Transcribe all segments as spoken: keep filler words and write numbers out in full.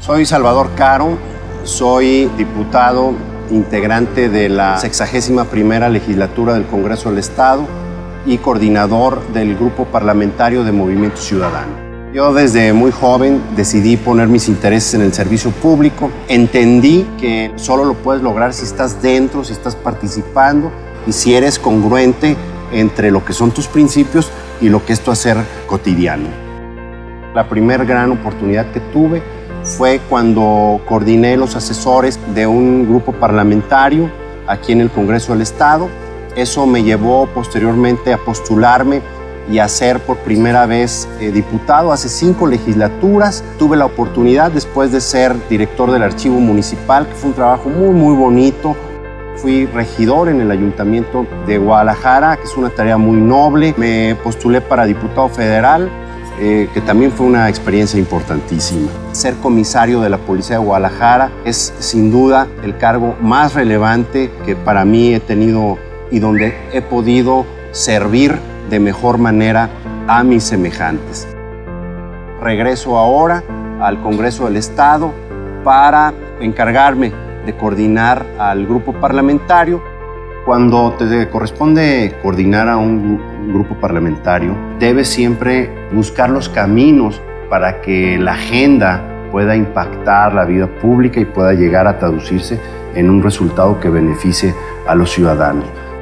Soy Salvador Caro, soy diputado integrante de la sexagésima primera legislatura del Congreso del Estado y coordinador del Grupo Parlamentario de Movimiento Ciudadano. Yo desde muy joven decidí poner mis intereses en el servicio público. Entendí que solo lo puedes lograr si estás dentro, si estás participando y si eres congruente entre lo que son tus principios y lo que es tu hacer cotidiano. La primera gran oportunidad que tuve fue cuando coordiné los asesores de un grupo parlamentario aquí en el Congreso del Estado. Eso me llevó posteriormente a postularme y a ser por primera vez eh, diputado. Hace cinco legislaturas tuve la oportunidad, después de ser director del Archivo Municipal, que fue un trabajo muy, muy bonito. Fui regidor en el Ayuntamiento de Guadalajara, que es una tarea muy noble. Me postulé para diputado federal, eh, que también fue una experiencia importantísima. Ser comisario de la Policía de Guadalajara es sin duda el cargo más relevante que para mí he tenido y donde he podido servir de mejor manera a mis semejantes. Regreso ahora al Congreso del Estado para encargarme de coordinar al grupo parlamentario. Cuando te corresponde coordinar a un grupo parlamentario, debes siempre buscar los caminos para que la agenda pueda impactar la vida pública y pueda llegar a traducirse en un resultado que beneficie a los ciudadanos.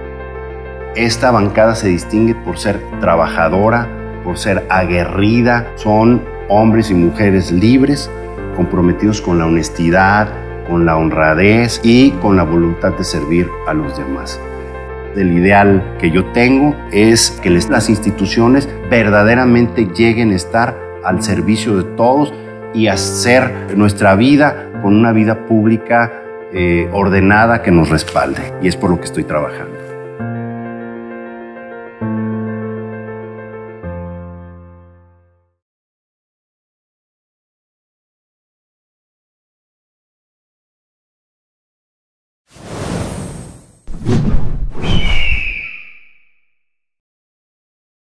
Esta bancada se distingue por ser trabajadora, por ser aguerrida. Son hombres y mujeres libres, comprometidos con la honestidad, con la honradez y con la voluntad de servir a los demás. El ideal que yo tengo es que las instituciones verdaderamente lleguen a estar al servicio de todos y hacer nuestra vida con una vida pública eh, ordenada que nos respalde. Y es por lo que estoy trabajando.